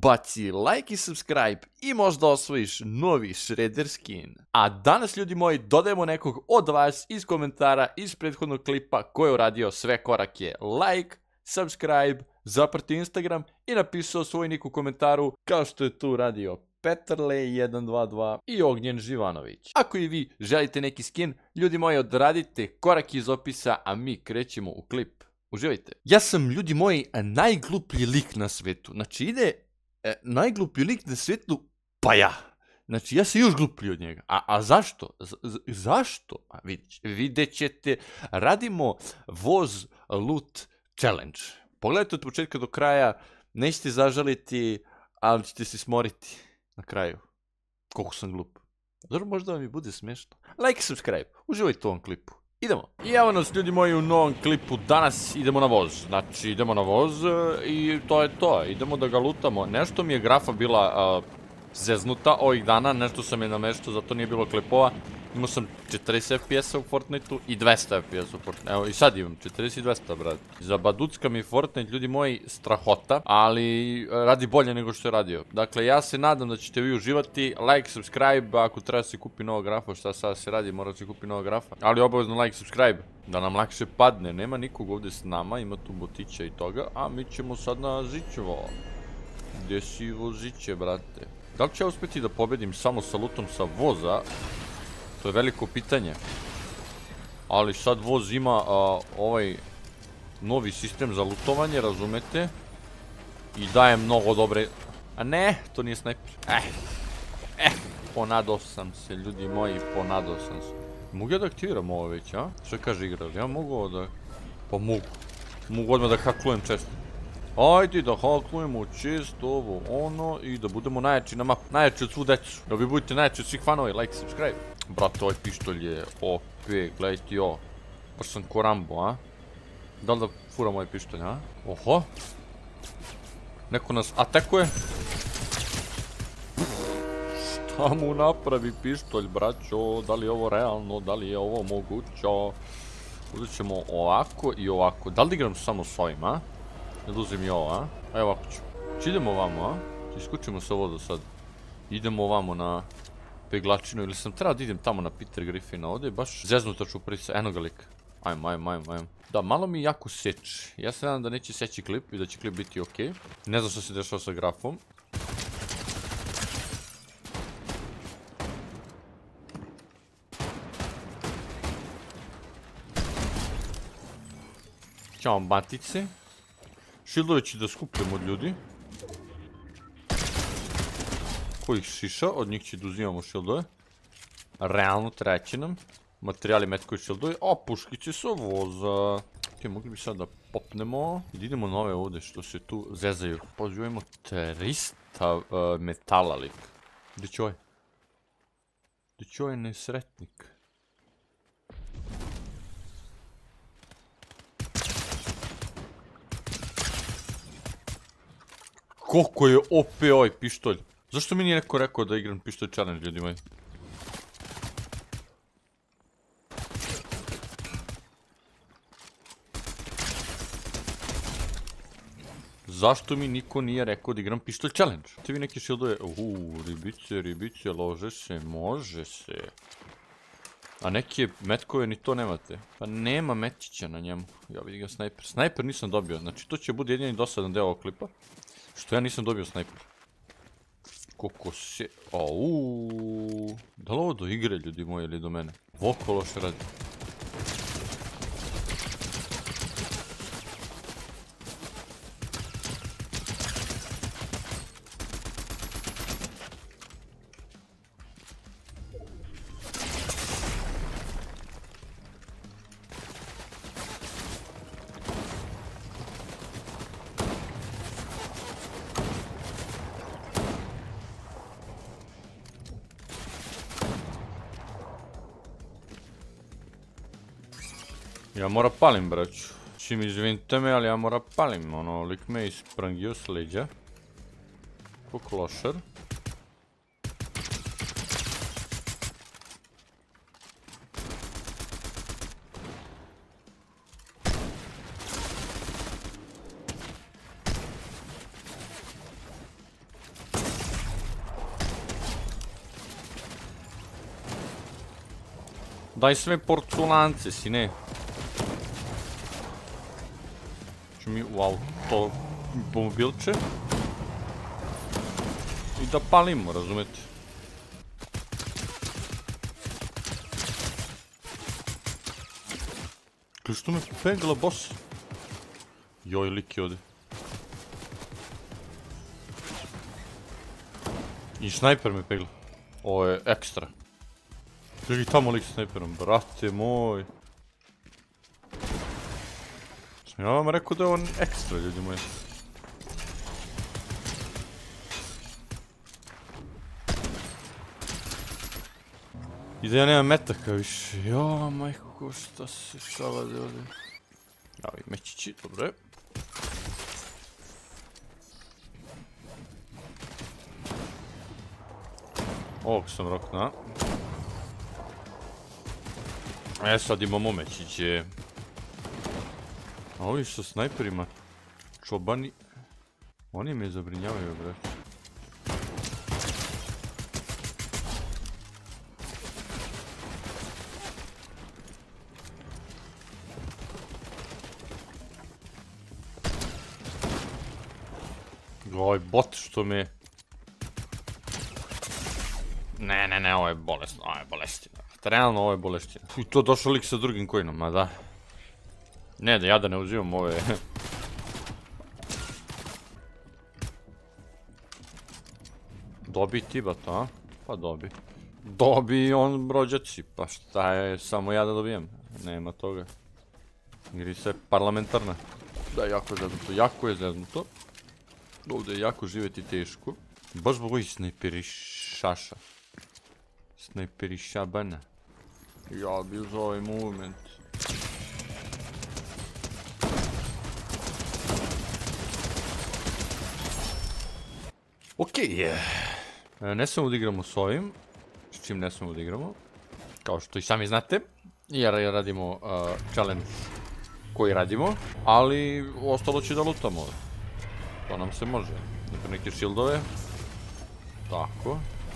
baci like i subscribe i možda osvojiš novi Shredder skin. A danas, ljudi moji, dodajemo nekog od vas iz komentara iz prethodnog klipa koji je uradio sve korake like, subscribe, zaprati Instagram i napisao svoj nik u komentaru kao što je tu uradio Petrle122 i Ognjen Živanović. Ako i vi želite neki skin, ljudi moji, odradite korak iz opisa, a mi krećemo u klip. Uživajte. Ja sam, ljudi moji, najgluplji lik na svetu. Znači ide najgluplji lik na svetu, pa ja. Znači ja sam još gluplji od njega. A zašto? Zašto? Vidjet ćete. Radimo voz loot challenge. Pogledajte od početka do kraja, nećete zažaliti, ali ćete se smoriti na kraju. Koliko sam glup. Dobro, možda vam i bude smiješno. Like i subscribe. Uživajte u ovom klipu. Idemo. I evo nas, ljudi moji, u novom klipu. Danas idemo na voz. Znači, idemo na voz i to je to. Idemo da ga lutamo. Nešto mi je grafa bila zeznuta ovih dana. Nešto sam je nameštao, zato nije bilo klipova. Imao sam 40 FPS-a u Fortnite-u i 200 FPS-a u Fortnite-u. Evo, i sad imam 40 i 200, brad. Zabaducka mi Fortnite, ljudi moji, strahota, ali radi bolje nego što je radio. Dakle, ja se nadam da ćete vi uživati. Like, subscribe, ako treba se kupi nova grafa, šta sad se radi, mora se kupi nova grafa. Ali obavezno like, subscribe, da nam lakše padne. Nema nikog ovdje s nama, ima tu botića i toga, a mi ćemo sad na Zićevo. Gdje si voziće, brate? Da li ću ja uspjeti da pobedim samo sa lutom sa voza? To je veliko pitanje. Ali sad voz ima ovaj novi sistem za lutovanje, razumete? I daje mnogo dobre... A ne, to nije snajper. Ponadao sam se, ljudi moji, ponadao sam se. Mogu ja da aktiviram ovo već, a? Što kaže igra? Ja mogu ovo da... Pa mogu. Mogu odmah da haklujem često. Ajde da haklujemo često ovo, ono, i da budemo najjači na mapu. Najjači od svu decu. Da vi budete najjači od svih fanova, like, subscribe. Brate, ovaj pištolj je OP, gledajte ovo. Baš sam ko Rambo, a? Da li da furam ovaj pištolj, a? Oho. Neko nas atakuje. Šta mu napravi pištolj, braćo? Da li je ovo realno? Da li je ovo moguće? Uzet ćemo ovako i ovako. Da li da igram samo s ovim, a? Ne da uzim i ovo, a? Evo ovako ću. Idemo ovamo, a? Iskučimo se ovo do sad. Idemo ovamo na peglačinu, ili sam trebao da idem tamo na Peter Griffina. Ovdje je baš zeznuta čuprica. Eno ga lik. Ajmo. Da, malo mi jako seči. Ja se nadam da neće seći klip i da će klip biti okej. Ne znam što se dešava sa grafom. Ćao matice. Šildove ću da skupljam od ljudi. Kojih šiša, od njih će da uzimamo šildove. Realno treći nam. Materijali metkovi šildove. A, puškiće sa voza. Ok, mogli bi sad da popnemo. I da idemo na ove ovdje što se tu zezaju. Pozivajmo 300 metala lik. Gdje će ovaj? Gdje će ovaj nesretnik? Koliko je OP ovaj pištolj? Zašto mi nije neko rekao da igram pištolj challenge, ljudi moji? Zašto mi niko nije rekao da igram pištolj challenge? Te vi neke šildove... ribice, lože se, može se. A neke metkove ni to nemate. Pa nema metića na njemu. Ja vidim ga snajper. Snajper nisam dobio, znači to će bude jedini dosadan deo ovog klipa. Što ja nisam dobio snajper. Koliko se... Da li ovo do igre, ljudi moji, ili do mene? Voko loše radi. Ja mora palim, braću. Čim izvinite me, ali ja mora palim. Ono, lik me isprangio s leđa. Ko klošar. Daj sve porculance, sine. Ću mi u auto mobilče. I da palimo, razumete? Kaj što me pegla, boss? Joj, lik je ovdje. I snajper me pegla. Ovo je ekstra. Gdje tamo lik s snajperom, brate moj. Sam ja vam rekao da je on ekstra, ljudi moji. I da ja nemam metaka više. Jo, majko, šta se šalade ovdje. Evo i mečići, dobro je. Ovog sam rokna. E sad imamo mečiće. A ovi što snajperima čobani. Oni me zabrinjavaju, brate. Ovaj bot što me... Ne, ovo je bolesno, ovo je bolestina. Realno ovo je bolestina. I to došao lik sa drugim coinom, ma da. Ne, da ja da ne uzimam ove... Dobi ti bato, a? Pa dobi. Dobi on rođaci, pa šta je, samo ja da dobijem. Nema toga. Igri se parlamentarna. Da, jako je zeznuto. Ovdje je jako živjeti teško. Baš zbog ovih snajperišaša. Snajperišabana. Ja bi uzao ovaj movement. Okej. Ne smemo da igramo s ovim. S čim ne smemo da igramo. Kao što i sami znate. Jer radimo challenge koji radimo. Ali ostalo će da lutamo. To nam se može. Dakle, neke shieldove. Tako.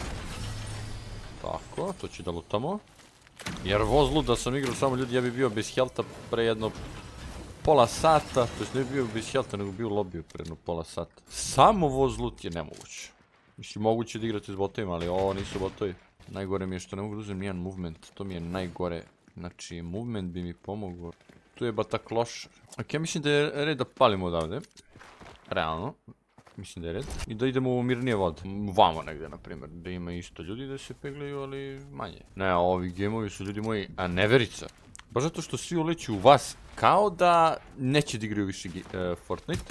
Tako, to će da lutamo. Jer vozlud da sam igrao samo ljudi, ja bi bio bez helta pre jedno pola sata. To jest ne bi bio bez helta, nego bi bio u lobiju pre jedno pola sata. Samo vozlud je nemoguće. Mislim, moguće da igrate s botovima, ali ovo nisu botovi. Najgore mi je što ne mogu da uzem nijedan movement. To mi je najgore. Znači, movement bi mi pomogao. Tu je batakloš. Ok, mislim da je red da palimo odavde. Realno. Mislim da je red. I da idemo u mirnije vode. Vamo negdje, na primjer. Da ima isto ljudi da se peglaju, ali manje. Ne, ovi gameovi su, ljudi moji, neverica. Baš zato što svi uleću u vas kao da neće da igraju više Fortnite.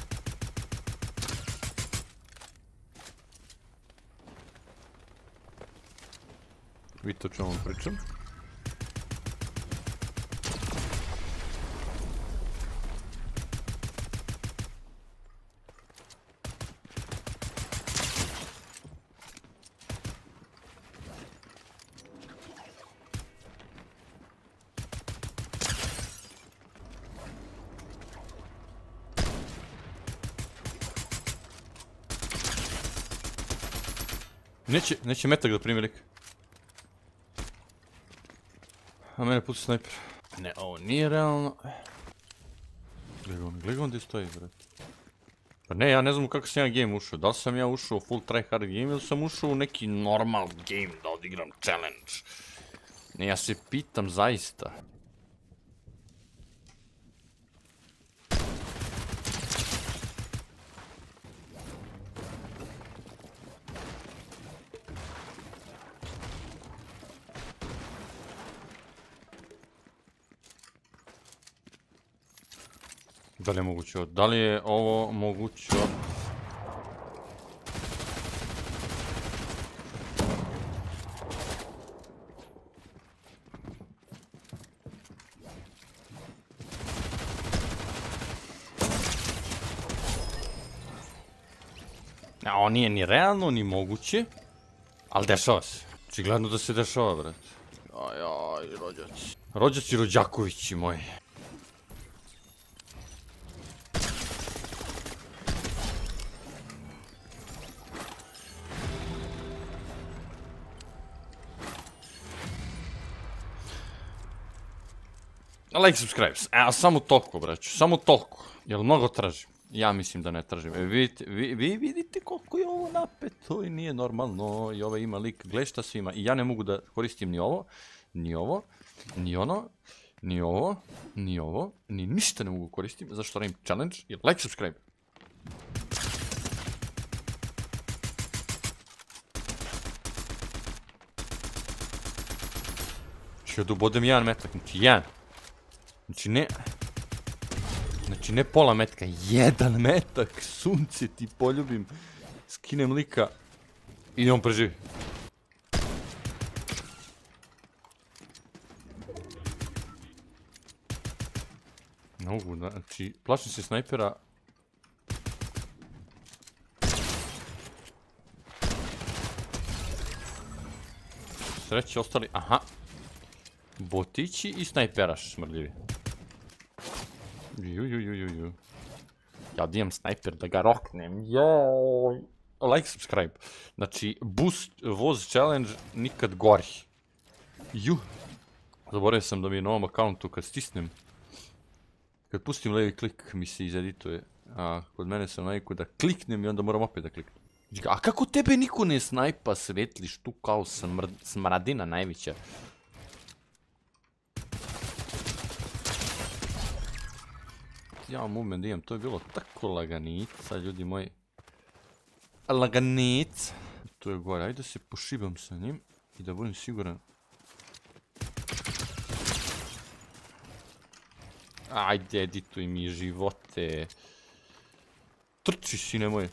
Vidite o čemu vam pričam. Neće metak da primi lik. A mene puca snajper. Ne, ovo nije realno. Gledaj on gdje stoji, brate. Pa ne, ja ne znam kako sam ja game ušao. Da li sam ja ušao u full tryhard game ili sam ušao u neki normal game da odigram challenge. Ne, ja se pitam zaista. Da li je moguće? Da li je ovo moguće? A ovo nije ni realno, ni moguće. Ali dešava se. Očigledno da se dešava, brate. Ajaj, rođaci. Rođaci rođakovići moji. Like, subscribe. Samo toliko, braću. Samo toliko. Jel mnogo tražim? Ja mislim da ne tražim. Vi vidite koliko je ovo napeto i nije normalno. I ovaj ima lik. Gle šta svi ima. I ja ne mogu da koristim ni ovo, ni ovo, ni ono, ni ovo, ni ovo, ni ništa ne mogu koristim. Zašto radim challenge? Jer like, subscribe. Ću da ubodem jedan metak, znači jedan. Znači ne pola metka, jedan metak, sunce ti poljubim. Skinem lika i on preživi. Ne mogu, znači plašim se snajpera. Sreće ostali, aha. Botići i snajperaš smrdljivi. Jujujujuju. Ja dijem snajper da ga roknem. Joj. Like, subscribe. Znači, boost voz challenge nikad gori. Zaboravio sam da mi je na ovom akauntu kad stisnem. Kad pustim levi klik mi se izedituje. A kod mene sam naviku da kliknem i onda moram opet da kliknem. A kako tebe niko ne snajpa, svetliš tu kao smradina najveća? Ja moment imam, to je bilo tako laganica, ljudi moji. Laganica. To je gore, ajde da se pošibam sa njim i da budem siguran. Ajde, edituj mi živote. Trči, sine moj.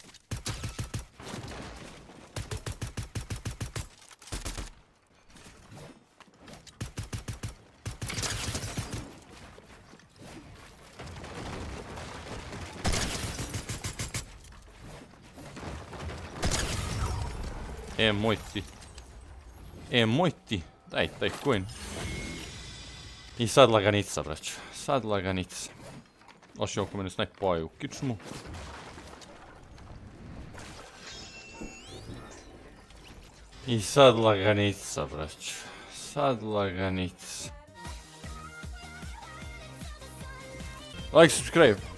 Moj ti. Daj, taj coin. I sad laganica, braću. Sad laganica. Oši oko mene snajpaju u kičmu. I sad laganica, braću. Sad laganica. Like, subscribe.